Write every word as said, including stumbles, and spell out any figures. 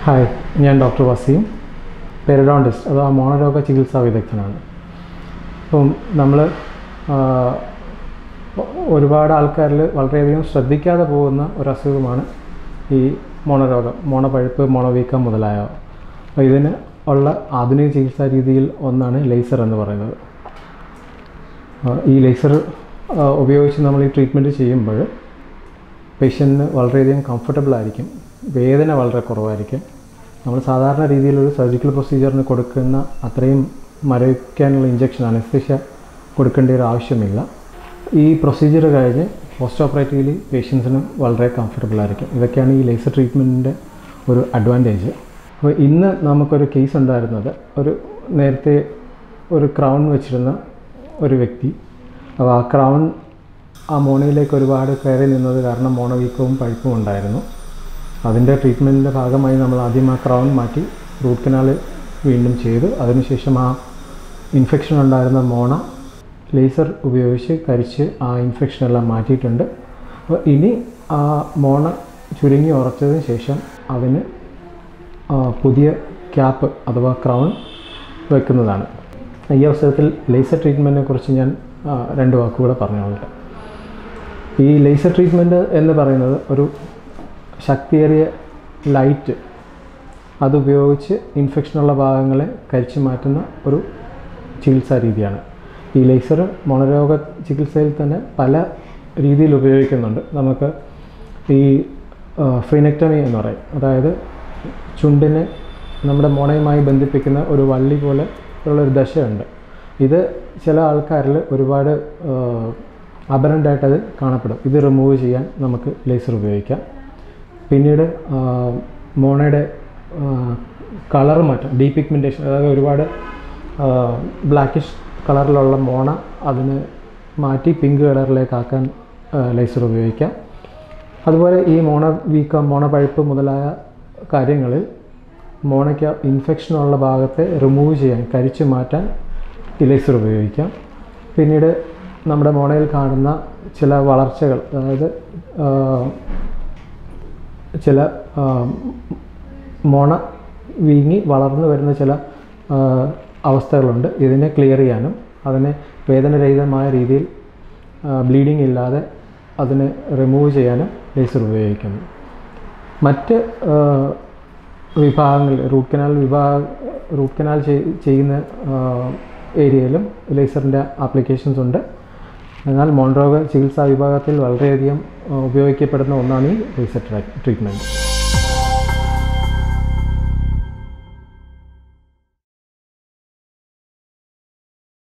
Hi, ഞാൻ doctor Waseem, periodontist അഥവാ മോണരോഗ ചികിത്സാ വിദഗ്ധനാണ്. അപ്പം നമ്മൾ ഒരുപാട് ആൾക്കാരിൽ വളരെയധികം ശ്രദ്ധിക്കാതെ പോകുന്ന ഒരു അസുഖമാണ് ഈ മോണരോഗം, മോണപഴുപ്പ്, മോണവീക്കം മുതലായവ. അപ്പോൾ ഇതിന് ഉള്ള ആധുനിക ചികിത്സാ രീതിയിൽ ഒന്നാണ് ലേസർ എന്ന് പറയുന്നത്. ഈ ലേസർ ഉപയോഗിച്ച് നമ്മൾ ഈ ട്രീറ്റ്മെൻറ്റ് ചെയ്യുമ്പോൾ പേഷ്യൻറ്റിന് വളരെയധികം കംഫർട്ടബിൾ ആയിരിക്കും, വേദന വളരെ കുറവായിരിക്കും. നമ്മൾ സാധാരണ രീതിയിലൊരു സർജിക്കൽ പ്രൊസീജിയറിന് കൊടുക്കുന്ന അത്രയും മരവിക്കാനുള്ള ഇഞ്ചക്ഷൻ, അനസ്തേഷ്യ കൊടുക്കേണ്ട ഒരു ആവശ്യമില്ല. ഈ പ്രൊസീജിയർ കഴിഞ്ഞ് പോസ്റ്റ് ഓപ്പറേറ്റീവ്ലി പേഷ്യൻസിന് വളരെ കംഫർട്ടബിൾ ആയിരിക്കും. ഇതൊക്കെയാണ് ഈ ലേസർ ട്രീറ്റ്മെൻറ്റിൻ്റെ ഒരു അഡ്വാൻറ്റേജ്. അപ്പോൾ ഇന്ന് നമുക്കൊരു കേസ് ഉണ്ടായിരുന്നത്, ഒരു നേരത്തെ ഒരു ക്രൗൺ വെച്ചിരുന്ന ഒരു വ്യക്തി. അപ്പോൾ ആ ക്രൗൺ ആ മോണയിലേക്ക് ഒരുപാട് കയറി നിന്നത് കാരണം മോണവീക്കവും പഴുപ്പും ഉണ്ടായിരുന്നു. അതിൻ്റെ ട്രീറ്റ്മെൻറ്റിൻ്റെ ഭാഗമായി നമ്മൾ ആദ്യം ആ ക്രൗൺ മാറ്റി റൂട്ട് കനാൽ വീണ്ടും ചെയ്തു. അതിനുശേഷം ആ ഇൻഫെക്ഷൻ ഉണ്ടായിരുന്ന മോണ ലേസർ ഉപയോഗിച്ച് കരിച്ച് ആ ഇൻഫെക്ഷനെല്ലാം മാറ്റിയിട്ടുണ്ട്. അപ്പോൾ ഇനി ആ മോണ ചുരുങ്ങി ഉറച്ചതിന് ശേഷം അതിന് പുതിയ ക്യാപ്പ് അഥവാ ക്രൗൺ വെക്കുന്നതാണ്. ഈ അവസരത്തിൽ ലേസർ ട്രീറ്റ്മെൻറ്റിനെ കുറിച്ച് ഞാൻ രണ്ട് വാക്കുകൂടെ പറഞ്ഞുകൊള്ളട്ടെ. ഈ ലേസർ ട്രീറ്റ്മെൻറ്റ് എന്ന് പറയുന്നത് ഒരു ശക്തിയേറിയ ലൈറ്റ് അതുപയോഗിച്ച് ഇൻഫെക്ഷനുള്ള ഭാഗങ്ങളെ കരിച്ചു മാറ്റുന്ന ഒരു ചികിത്സാ രീതിയാണ്. ഈ ലേസർ മോണരോഗ ചികിത്സയിൽ തന്നെ പല രീതിയിൽ ഉപയോഗിക്കുന്നുണ്ട്. നമുക്ക് ഈ ഫ്രീനെക്ടമി എന്ന് പറയും, അതായത് ചുണ്ടിനെ നമ്മുടെ മോണയുമായി ബന്ധിപ്പിക്കുന്ന ഒരു വള്ളി പോലെ ഉള്ളൊരു ദശയുണ്ട്. ഇത് ചില ആൾക്കാരിൽ ഒരുപാട് അപരൻ്റായിട്ടത് കാണപ്പെടും. ഇത് റിമൂവ് ചെയ്യാൻ നമുക്ക് ലേസർ ഉപയോഗിക്കാം. പിന്നീട് മോണയുടെ കളർ മാറ്റം, ഡീപിഗ്മെൻറ്റേഷൻ, അതായത് ഒരുപാട് ബ്ലാക്കിഷ് കളറിലുള്ള മോണ അതിന് മാറ്റി പിങ്ക് കളറിലേക്കാക്കാൻ ലേസർ ഉപയോഗിക്കാം. അതുപോലെ ഈ മോണ വീക്കം, മോണപഴുപ്പ് മുതലായ കാര്യങ്ങളിൽ മോണയ്ക്ക് ഇൻഫെക്ഷനുള്ള ഭാഗത്തെ റിമൂവ് ചെയ്യാൻ, കരിച്ചു മാറ്റാൻ ഈ ലേസർ ഉപയോഗിക്കാം. പിന്നീട് നമ്മുടെ മോണയിൽ കാണുന്ന ചില വളർച്ചകൾ, അതായത് ചില മോണ വീങ്ങി വളർന്നു വരുന്ന ചില അവസ്ഥകളുണ്ട്. ഇതിനെ ക്ലിയർ ചെയ്യാനും അതിനെ വേദനരഹിതമായ രീതിയിൽ ബ്ലീഡിങ് ഇല്ലാതെ അതിനെ റിമൂവ് ചെയ്യാനും ലേസർ ഉപയോഗിക്കുന്നു. മറ്റ് വിഭാഗങ്ങൾ, റൂട്ട് കനാൽ വിഭാഗ റൂട്ട് കനാൽ ചെയ്യുന്ന ഏരിയയിലും ലേസറിൻ്റെ ആപ്ലിക്കേഷൻസ് ഉണ്ട്. എന്നാൽ മോണരോഗ ചികിത്സാ വിഭാഗത്തിൽ വളരെയധികം ഉപയോഗിക്കപ്പെടുന്ന ഒന്നാണ് ഈ ലേസർ ട്രീറ്റ്മെൻറ്റ്.